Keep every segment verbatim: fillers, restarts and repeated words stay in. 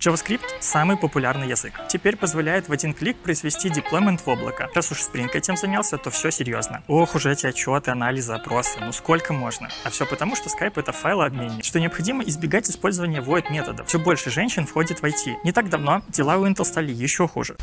JavaScript – самый популярный язык. Теперь позволяет в один клик произвести деплоймент в облако. Раз уж Spring этим занялся, то все серьезно. Ох уж эти отчеты, анализы, опросы, ну сколько можно? А все потому, что Skype — это файлообменник, что необходимо избегать использования void методов. Все больше женщин входит в ай ти. Не так давно дела у Intel стали еще хуже.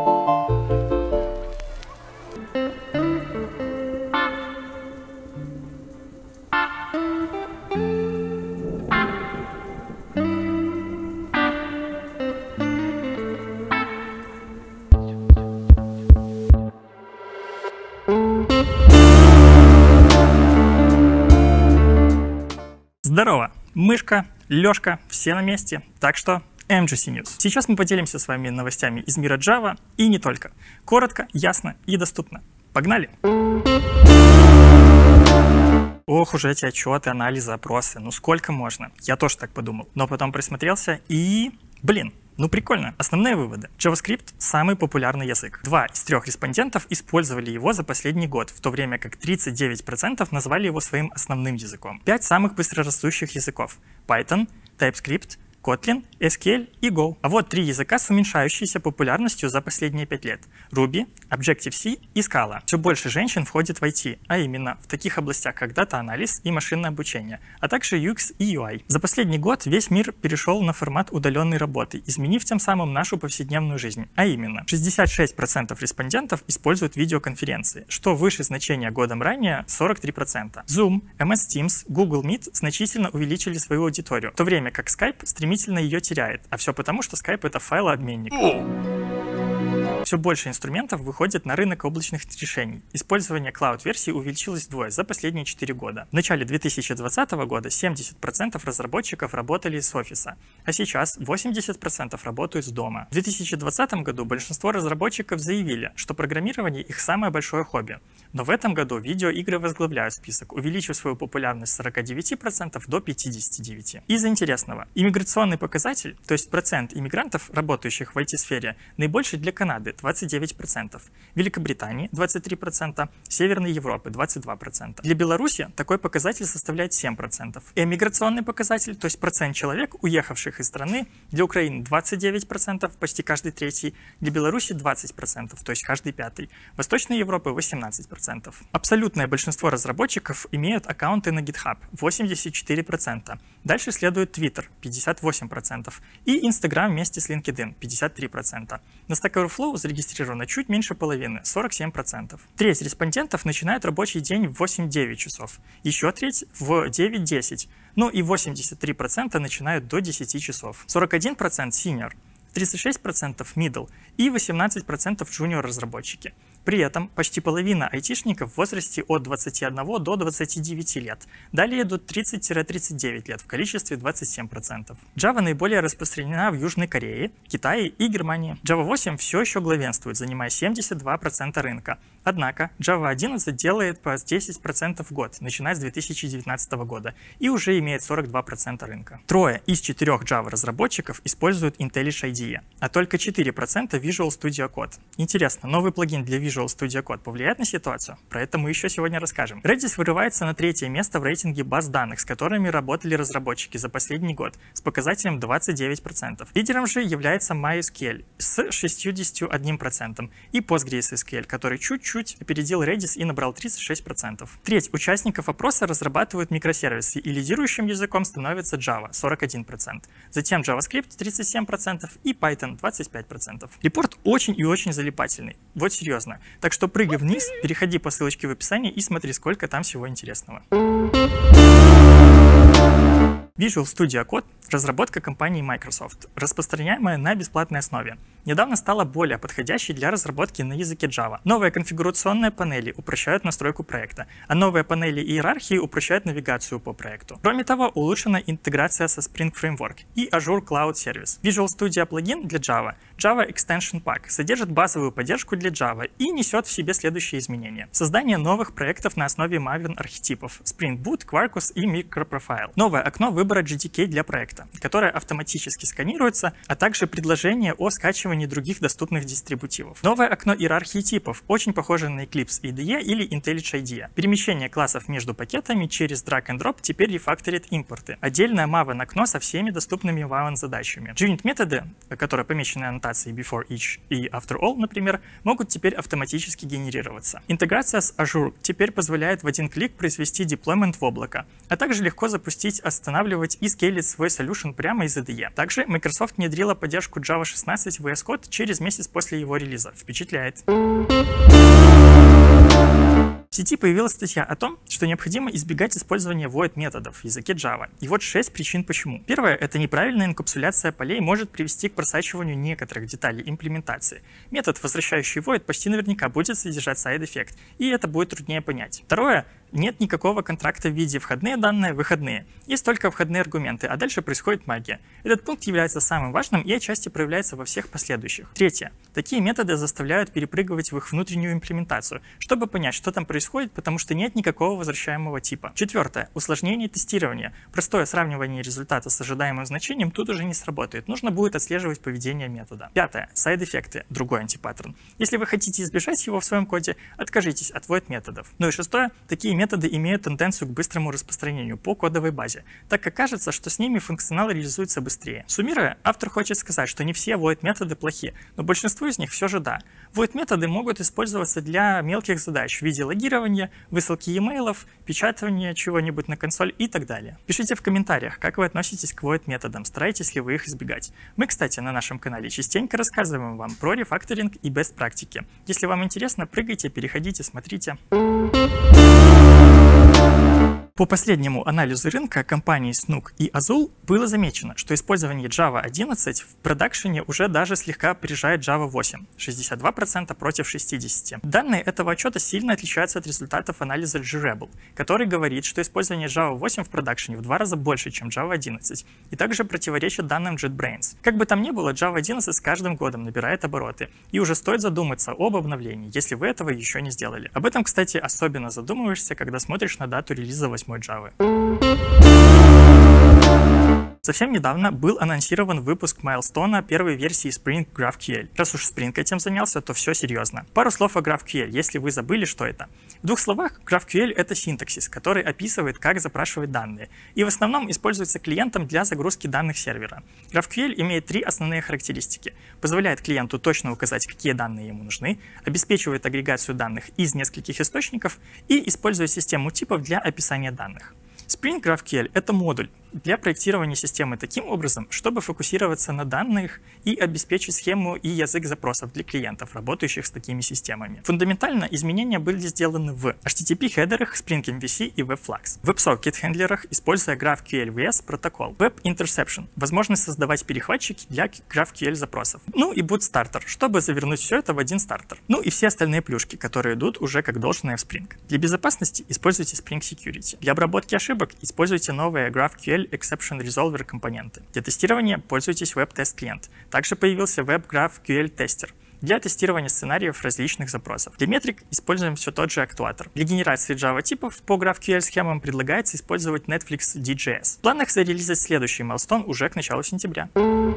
Здорово! Мышка, Лёшка, все на месте, так что эм джи си News. Сейчас мы поделимся с вами новостями из мира Java и не только. Коротко, ясно и доступно. Погнали! Ох уж эти отчеты, анализы, опросы, ну сколько можно? Я тоже так подумал, но потом присмотрелся и... Блин! Ну прикольно. Основные выводы. JavaScript – самый популярный язык. Два из трех респондентов использовали его за последний год, в то время как тридцать девять процентов назвали его своим основным языком. Пять самых быстрорастущих языков – Python, TypeScript, Kotlin, эс кью эль и Go. А вот три языка с уменьшающейся популярностью за последние пять лет – Ruby, Objective-C и Scala. Все больше женщин входит в ай ти, а именно в таких областях, как дата-анализ и машинное обучение, а также ю экс и ю ай. За последний год весь мир перешел на формат удаленной работы, изменив тем самым нашу повседневную жизнь, а именно шестьдесят шесть процентов респондентов используют видеоконференции, что выше значения годом ранее сорок три процента. Zoom, эм эс Teams, Google Meet значительно увеличили свою аудиторию, в то время как Skype стремительно ее теряет, а все потому, что Skype — это файлообменник. Все больше инструментов выходит на рынок облачных решений. Использование клауд-версий увеличилось вдвое за последние четыре года. В начале две тысячи двадцатого года семьдесят процентов разработчиков работали с офиса, а сейчас восемьдесят процентов работают с дома. В две тысячи двадцатом году большинство разработчиков заявили, что программирование — их самое большое хобби. Но в этом году видеоигры возглавляют список, увеличив свою популярность с сорока девяти процентов до пятидесяти девяти процентов. Из интересного. Иммиграционный показатель, то есть процент иммигрантов, работающих в ай ти-сфере, наибольший для Канады – двадцать девять процентов, Великобритании – двадцать три процента, Северной Европы – двадцать два процента. Для Беларуси такой показатель составляет семь процентов. Эмиграционный показатель, то есть процент человек, уехавших из страны, для Украины – двадцать девять процентов, почти каждый третий, для Беларуси – двадцать процентов, то есть каждый пятый, Восточной Европы – восемнадцать процентов. Абсолютное большинство разработчиков имеют аккаунты на GitHub – восемьдесят четыре процента. Дальше следует Twitter – пятьдесят восемь процентов и Instagram вместе с LinkedIn – пятьдесят три процента. На Stack Overflow зарегистрировано чуть меньше половины – сорок семь процентов. Треть респондентов начинает рабочий день в восемь-девять часов, еще треть в девять-десять, ну и восемьдесят три процента начинают до десяти часов. сорок один процент senior, тридцать шесть процентов middle и восемнадцать процентов junior разработчики. При этом почти половина айтишников в возрасте от двадцати одного до двадцати девяти лет. Далее идут тридцать-тридцать девять лет в количестве двадцать семь процентов. Java наиболее распространена в Южной Корее, Китае и Германии. Java восемь все еще главенствует, занимая семьдесят два процента рынка. Однако Java одиннадцать делает по десять процентов в год, начиная с две тысячи девятнадцатого года, и уже имеет сорок два процента рынка. Трое из четырех Java разработчиков используют IntelliJ ай ди, а только четыре процента Visual Studio Code. Интересно, новый плагин для Visual Studio Code повлияет на ситуацию? Про это мы еще сегодня расскажем. Redis вырывается на третье место в рейтинге баз данных, с которыми работали разработчики за последний год, с показателем двадцать девять процентов. Лидером же является MySQL с шестьюдесятью одним процентом и PostgreSQL, который чуть-чуть чуть опередил Redis и набрал тридцать шесть процентов. Треть участников опроса разрабатывают микросервисы, и лидирующим языком становится Java – сорок один процент. Затем JavaScript – тридцать семь процентов и Python – двадцать пять процентов. Репорт очень и очень залипательный. Вот серьезно. Так что прыгай вниз, переходи по ссылочке в описании и смотри, сколько там всего интересного. Visual Studio Code – разработка компании Microsoft, распространяемая на бесплатной основе. Недавно стала более подходящей для разработки на языке Java. Новые конфигурационные панели упрощают настройку проекта, а новые панели иерархии упрощают навигацию по проекту. Кроме того, улучшена интеграция со Spring Framework и Azure Cloud Service. Visual Studio плагин для Java, Java Extension Pack, содержит базовую поддержку для Java и несет в себе следующие изменения. Создание новых проектов на основе Maven архетипов Spring Boot, Quarkus и Microprofile. Новое окно выбора джей ди кей для проекта, которое автоматически сканируется, а также предложение о скачивании скачивании других доступных дистрибутивов. Новое окно иерархии типов, очень похоже на Eclipse ай ди и или IntelliJ ай ди и. Перемещение классов между пакетами через drag and drop теперь рефакторит импорты. Отдельное Maven окно со всеми доступными Maven задачами. Joint методы, которые помечены аннотацией before each и after all, например, могут теперь автоматически генерироваться. Интеграция с Azure теперь позволяет в один клик произвести деплоймент в облако, а также легко запустить, останавливать и скейлить свой solution прямо из ай ди и. Также Microsoft внедрила поддержку Java шестнадцать ви эс Code через месяц после его релиза. Впечатляет. В сети появилась статья о том, что необходимо избегать использования void методов в языке Java. И вот шесть причин почему. Первое — это неправильная инкапсуляция полей может привести к просачиванию некоторых деталей имплементации. Метод, возвращающий void, почти наверняка будет содержать сайд-эффект, и это будет труднее понять. Второе — нет никакого контракта в виде входные данные, выходные. Есть только входные аргументы, а дальше происходит магия. Этот пункт является самым важным и отчасти проявляется во всех последующих. Третье. Такие методы заставляют перепрыгивать в их внутреннюю имплементацию, чтобы понять, что там происходит, потому что нет никакого возвращаемого типа. Четвертое. Усложнение тестирования. Простое сравнивание результата с ожидаемым значением тут уже не сработает. Нужно будет отслеживать поведение метода. Пятое. Сайд-эффекты. Другой антипаттерн. Если вы хотите избежать его в своем коде, откажитесь от void методов. Ну и шестое. Такие методы имеют тенденцию к быстрому распространению по кодовой базе, так как кажется, что с ними функционал реализуется быстрее. Суммируя, автор хочет сказать, что не все void методы плохи, но большинство из них все же да. Void методы могут использоваться для мелких задач в виде логирования, высылки e-mail, печатания чего-нибудь на консоль и так далее. Пишите в комментариях, как вы относитесь к void методам, стараетесь ли вы их избегать. Мы, кстати, на нашем канале частенько рассказываем вам про рефакторинг и best практики. Если вам интересно, прыгайте, переходите, смотрите. По последнему анализу рынка компаний Snook и Azul было замечено, что использование Java одиннадцать в продакшене уже даже слегка опережает Java восемь – шестьдесят два процента против шестидесяти процентов. Данные этого отчета сильно отличаются от результатов анализа Grebel, который говорит, что использование Java восемь в продакшене в два раза больше, чем Java одиннадцать, и также противоречит данным JetBrains. Как бы там ни было, Java одиннадцать с каждым годом набирает обороты, и уже стоит задуматься об обновлении, если вы этого еще не сделали. Об этом, кстати, особенно задумываешься, когда смотришь на дату релиза восьмой Java. Совсем недавно был анонсирован выпуск Майлстоуна первой версии Spring GraphQL. Раз уж Spring этим занялся, то все серьезно. Пару слов о GraphQL, если вы забыли, что это. В двух словах, GraphQL — это синтаксис, который описывает, как запрашивать данные, и в основном используется клиентом для загрузки данных сервера. GraphQL имеет три основные характеристики. Позволяет клиенту точно указать, какие данные ему нужны, обеспечивает агрегацию данных из нескольких источников и использует систему типов для описания данных. Spring GraphQL — это модуль для проектирования системы таким образом, чтобы фокусироваться на данных и обеспечить схему и язык запросов для клиентов, работающих с такими системами. Фундаментально изменения были сделаны в эйч ти ти пи-хедерах, Spring эм ви си и WebFlux, в WebSocket-хендлерах, используя GraphQL ви эс протокол, Web Interception, возможность создавать перехватчики для GraphQL запросов, ну и Boot Starter, чтобы завернуть все это в один стартер. Ну и все остальные плюшки, которые идут уже как должное в Spring. Для безопасности используйте Spring Security. Для обработки ошибок используйте новые GraphQL Exception Resolver компоненты. Для тестирования пользуйтесь Web Test Client. Также появился Web GraphQL Tester для тестирования сценариев различных запросов. Для метрик используем все тот же актуатор. Для генерации Java типов по GraphQL схемам предлагается использовать Netflix ди джей эс. В планах зарелизать следующий майлстоун уже к началу сентября.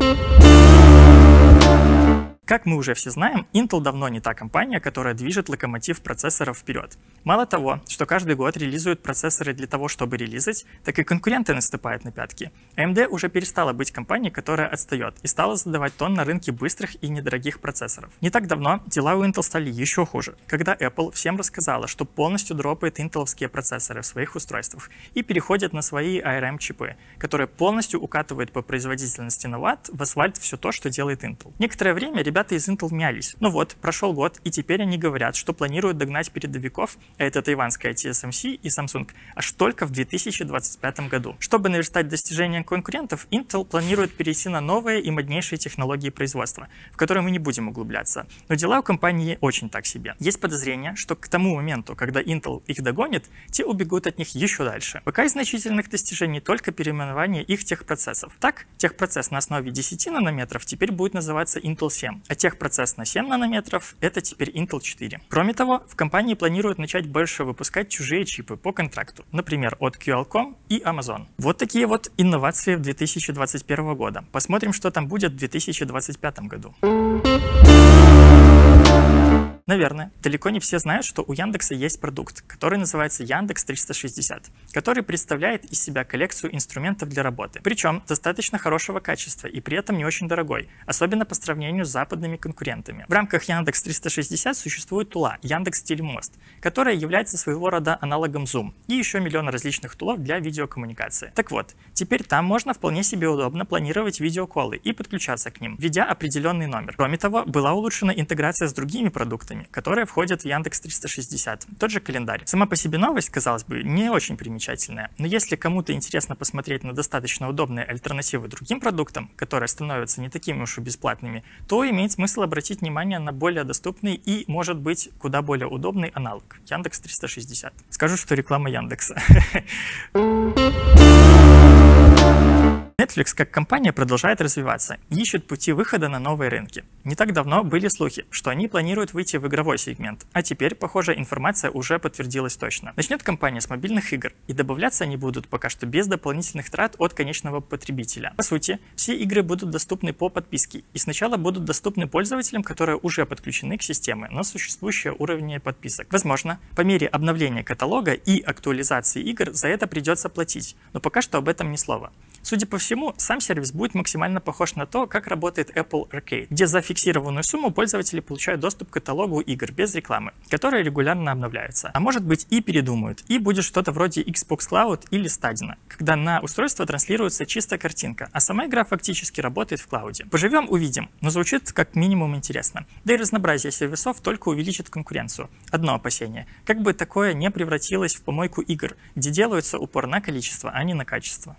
Как мы уже все знаем, Intel давно не та компания, которая движет локомотив процессоров вперед. Мало того, что каждый год релизуют процессоры для того, чтобы релизать, так и конкуренты наступают на пятки. эй эм ди уже перестала быть компанией, которая отстает, и стала задавать тон на рынке быстрых и недорогих процессоров. Не так давно дела у Intel стали еще хуже, когда Apple всем рассказала, что полностью дропает интеловские процессоры в своих устройствах и переходит на свои эй ар эм-чипы, которые полностью укатывают по производительности на ватт в асфальт все то, что делает Intel. Некоторое время ребята из Intel мялись. Ну вот, прошел год, и теперь они говорят, что планируют догнать передовиков, а это тайванская ти эс эм си и Samsung, аж только в две тысячи двадцать пятом году. Чтобы наверстать достижения конкурентов, Intel планирует перейти на новые и моднейшие технологии производства, в которые мы не будем углубляться. Но дела у компании очень так себе. Есть подозрение, что к тому моменту, когда Intel их догонит, те убегут от них еще дальше. Пока из значительных достижений только переименование их техпроцессов. Так, техпроцесс на основе десяти нанометров теперь будет называться Intel семь, а техпроцесс на семь нанометров — это теперь Intel четыре. Кроме того, в компании планируют начать больше выпускать чужие чипы по контракту, например, от Qualcomm и Amazon. Вот такие вот инновации в две тысячи двадцать первого года. Посмотрим, что там будет в две тысячи двадцать пятом году. Наверное, далеко не все знают, что у Яндекса есть продукт, который называется Яндекс триста шестьдесят, который представляет из себя коллекцию инструментов для работы. Причем достаточно хорошего качества и при этом не очень дорогой, особенно по сравнению с западными конкурентами. В рамках Яндекс триста шестьдесят существует тула Яндекс.Телемост, которая является своего рода аналогом Zoom, и еще миллион различных тулов для видеокоммуникации. Так вот, теперь там можно вполне себе удобно планировать видеоколлы и подключаться к ним, введя определенный номер. Кроме того, была улучшена интеграция с другими продуктами, которые входят в Яндекс триста шестьдесят, тот же календарь. Сама по себе новость, казалось бы, не очень примечательная, но если кому-то интересно посмотреть на достаточно удобные альтернативы другим продуктам, которые становятся не такими уж и бесплатными, то имеет смысл обратить внимание на более доступный и, может быть, куда более удобный аналог — Яндекс триста шестьдесят. Скажу, что реклама Яндекса. Netflix как компания продолжает развиваться и ищет пути выхода на новые рынки. Не так давно были слухи, что они планируют выйти в игровой сегмент, а теперь, похоже, информация уже подтвердилась точно. Начнет компания с мобильных игр, и добавляться они будут пока что без дополнительных трат от конечного потребителя. По сути, все игры будут доступны по подписке, и сначала будут доступны пользователям, которые уже подключены к системе на существующие уровни подписок. Возможно, по мере обновления каталога и актуализации игр за это придется платить, но пока что об этом ни слова. Судя по всему, сам сервис будет максимально похож на то, как работает Apple Arcade, где за фиксированную сумму пользователи получают доступ к каталогу игр без рекламы, которые регулярно обновляются. А может быть и передумают, и будет что-то вроде Xbox Cloud или Stadia, когда на устройство транслируется чистая картинка, а сама игра фактически работает в клауде. Поживем — увидим, но звучит как минимум интересно. Да и разнообразие сервисов только увеличит конкуренцию. Одно опасение: как бы такое не превратилось в помойку игр, где делается упор на количество, а не на качество.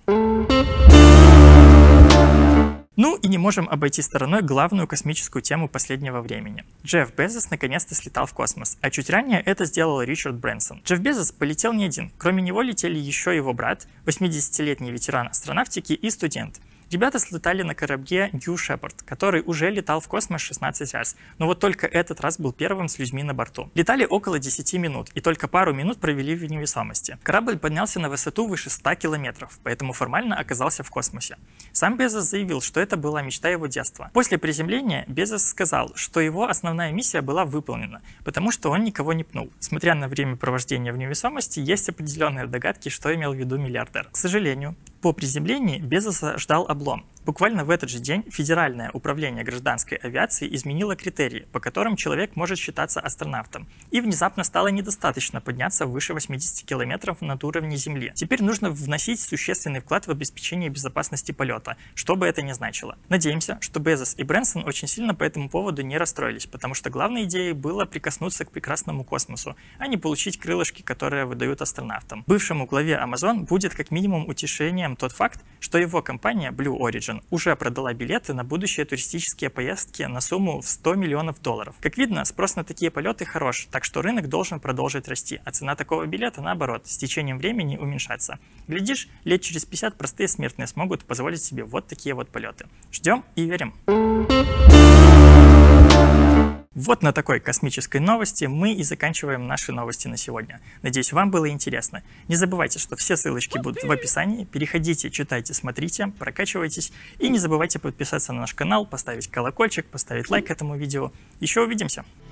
Ну и не можем обойти стороной главную космическую тему последнего времени. Джефф Безос наконец-то слетал в космос, а чуть ранее это сделал Ричард Брэнсон. Джефф Безос полетел не один, кроме него летели еще его брат, восьмидесятилетний ветеран астронавтики и студент. Ребята слетали на корабле New Shepard, который уже летал в космос шестнадцать раз, но вот только этот раз был первым с людьми на борту. Летали около десяти минут, и только пару минут провели в невесомости. Корабль поднялся на высоту выше ста километров, поэтому формально оказался в космосе. Сам Безос заявил, что это была мечта его детства. После приземления Безос сказал, что его основная миссия была выполнена, потому что он никого не пнул. Смотря на время провождения в невесомости, есть определенные догадки, что имел в виду миллиардер. К сожалению, по приземлении Безоса ждал облом. Буквально в этот же день Федеральное управление гражданской авиации изменило критерии, по которым человек может считаться астронавтом, и внезапно стало недостаточно подняться выше восьмидесяти километров над уровнем Земли. Теперь нужно вносить существенный вклад в обеспечение безопасности полета, что бы это ни значило. Надеемся, что Безос и Брэнсон очень сильно по этому поводу не расстроились, потому что главной идеей было прикоснуться к прекрасному космосу, а не получить крылышки, которые выдают астронавтам. Бывшему главе Amazon будет как минимум утешением тот факт, что его компания Blue Origin уже продала билеты на будущие туристические поездки на сумму в сто миллионов долларов. Как видно, спрос на такие полеты хорош, так что рынок должен продолжить расти, а цена такого билета, наоборот, с течением времени уменьшаться. Глядишь, лет через пятьдесят простые смертные смогут позволить себе вот такие вот полеты. Ждем и верим. Вот на такой космической новости мы и заканчиваем наши новости на сегодня. Надеюсь, вам было интересно. Не забывайте, что все ссылочки будут в описании. Переходите, читайте, смотрите, прокачивайтесь. И не забывайте подписаться на наш канал, поставить колокольчик, поставить лайк этому видео. Еще увидимся!